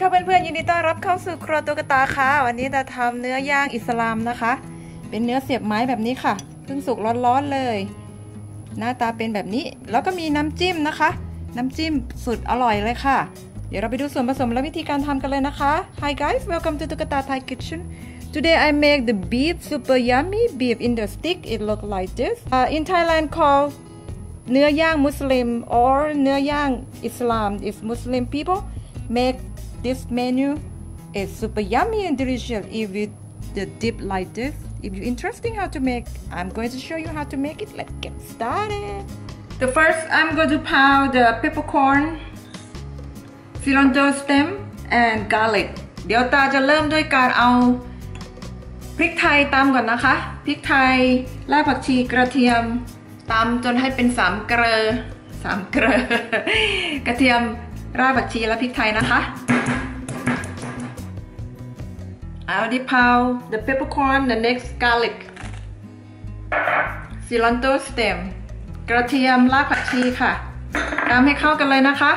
ค่ะเพื่อนๆยินดีต้อนรับเข้าสู่ครัวตุ๊กตาค่ะวันนี้จะทำเนื้อย่างอิสลามนะคะเป็นเนื้อเสียบไม้แบบนี้ค่ะเพิ่งสุกร้อนๆเลยหน้าตาเป็นแบบนี้แล้วก็มีน้ำจิ้มนะคะน้ำจิ้มสุดอร่อยเลยค่ะเดี๋ยวเราไปดูส่วนผสมและวิธีการทำกันเลยนะคะ Hi guys welcome to ตุ๊กตา Thai kitchen Today I make the beef super yummy beef in the stick it look like this in Thailand called เนื้อย่างมุสลิม or เนื้อย่างอิสลาม if Muslim people make this menu is super yummy and delicious if you the dip like this if you're interested how to make I'm going to show you how to make it let's get started the first I'm going to pound the peppercorn cilantro stem and garlic เดี๋ยวตาจะเริ่มด้วยการเอาพริกไทยตำก่อนนะคะพริกไทยรากผักชีกระเทียมตำจนให้เป็น3 เกลอกระเทียมรากผักชีและพริกไทยนะคะ I already pound the peppercorn the next garlic cilantro stem กระเทียมรากผักชีค่ะตำให้เข้ากันเลยนะคะ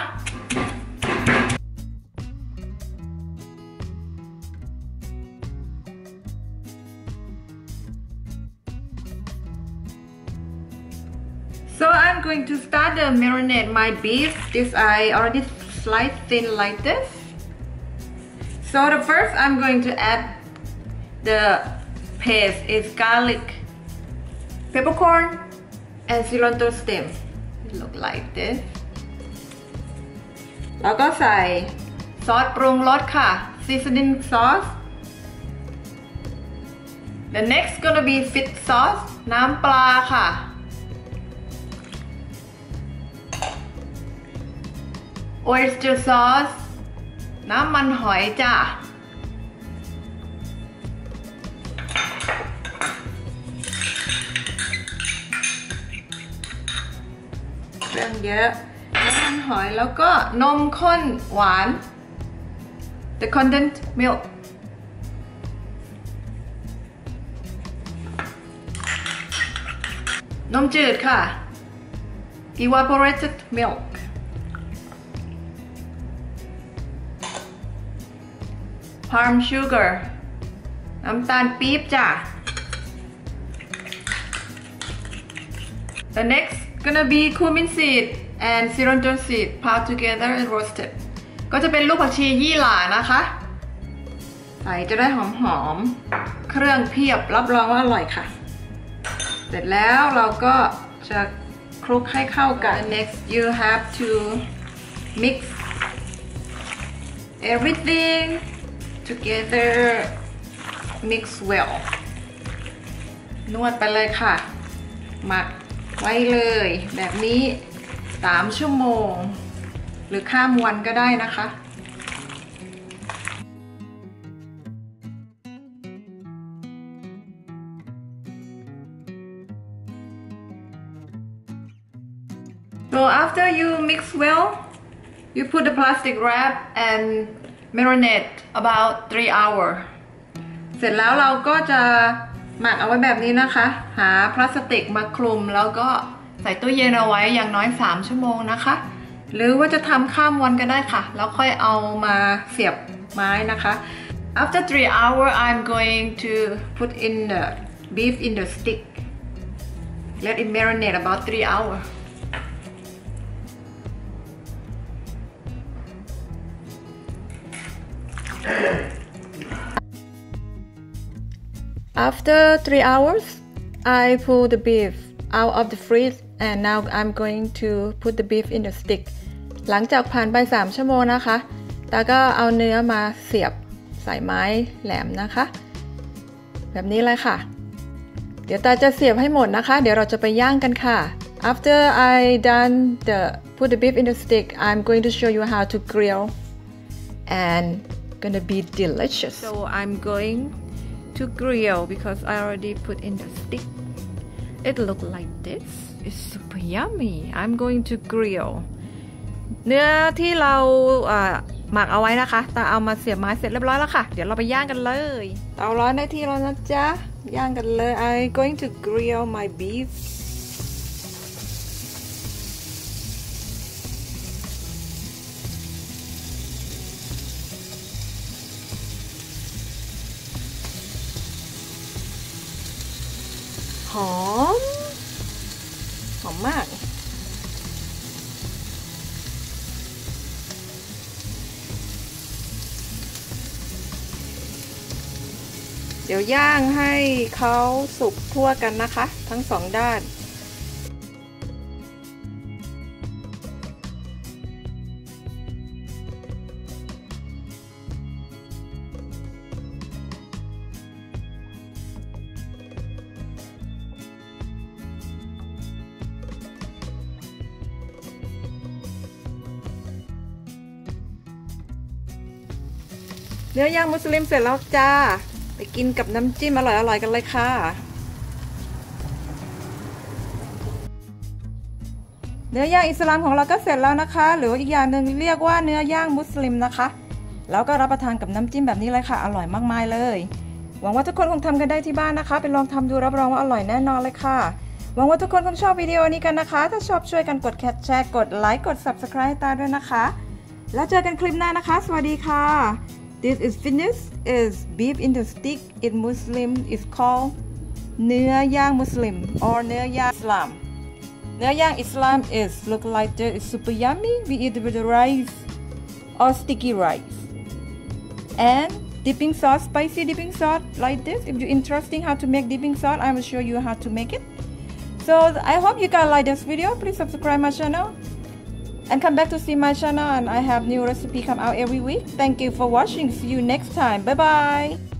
So I'm going to start to marinate my beef. This I already sliced thin like this. So the first I'm going to add the paste is garlic, peppercorn, and cilantro stem. It look like this. แล้วก็ใส่ซอสปรุงรสค่ะ seasoning sauce. The next gonna be fish sauce น้ำปลาค่ะoyster sauce น้ำมันหอยจ้ะเครื่องเยอะน้ำมันหอยแล้วก็นมข้นหวาน the condensed milk นมจืดค่ะ evaporated milk palm sugar น้ำตาลปี๊บจ้ะ The next gonna be cumin seed and cilantro seed pounded together and roasted ก็จะเป็นลูกผักชียี่หร่านะคะใส่จะได้หอมๆเครื่องเพียบรับรองว่าอร่อยค่ะเสร็จแล้วเราก็จะคลุกให้เข้ากัน Next you have to mix everything together mix well นวดไปเลยค่ะหมักไว้เลยแบบนี้3 ชั่วโมงหรือข้ามวันก็ได้นะคะ So after you mix well you put the plastic wrap and marinate about 3 hours เสร็จแล้วเราก็จะหมักเอาไว้แบบนี้นะคะหาพลาสติกมาคลุมแล้วก็ใส่ตู้เย็นเอาไว้อย่างน้อย3 ชั่วโมงนะคะหรือว่าจะทำข้ามวันก็ได้ค่ะแล้วค่อยเอามาเสียบไม้นะคะ After 3 hours I'm going to put in the beef in the stick let it marinate about 3 hours After 3 hours, I pull the beef out of the fridge and now I'm going to put the beef in the stick. หลังจากผ่านไป3 ชั่วโมงนะคะตาก็เอาเนื้อมาเสียบใส่ไม้แหลมนะคะแบบนี้เลยค่ะเดี๋ยวตาจะเสียบให้หมดนะคะเดี๋ยวเราจะไปย่างกันค่ะ After I done the put the beef in the stick, I'm going to show you how to grill and gonna be delicious. So I'm going to grill because I already put in the stick. It look like this. It's super yummy. I'm going to grill. เนื้อที่เราหมักเอาไว้นะคะตาเอามาเสียบไม้เสร็จเรียบร้อยแล้วค่ะเดี๋ยวเราไปย่างกันเลยเตาร้อนได้ที่แล้วนะจ๊ะย่างกันเลย I'm going to grill my beef หอมหอมมากเดี๋ยวย่างให้เขาสุกทั่วกันนะคะทั้งสองด้านเนื้อย่างมุสลิมเสร็จแล้วจ้าไปกินกับน้ำจิ้มอร่อยๆกันเลยค่ะเนื้อย่างอิสลามของเราก็เสร็จแล้วนะคะหรืออีกอย่างหนึ่งเรียกว่าเนื้อย่างมุสลิมนะคะแล้วก็รับประทานกับน้ำจิ้มแบบนี้เลยค่ะอร่อยมากมายเลยหวังว่าทุกคนคงทำกันได้ที่บ้านนะคะไปลองทำดูรับรองว่าอร่อยแน่นอนเลยค่ะหวังว่าทุกคนคงชอบวิดีโอนี้กันนะคะถ้าชอบช่วยกันกดแชร์กดไลค์กด Subscribe ให้ตาด้วยนะคะแล้วเจอกันคลิปหน้านะคะสวัสดีค่ะ This is finished is beef in the stick in Muslim is called เนื้อย่างมุสลิม or เนื้อย่างอิสลามเนื้อย่างอิสลาม is look like this is super yummy we eat with the rice or sticky rice and dipping sauce spicy dipping sauce like this if you're interested how to make dipping sauce I will show you how to make it so I hope you guys like this video please subscribe my channel and come back to see my channel and I have new recipe come out every week. Thank you for watching. See you next time. Bye bye.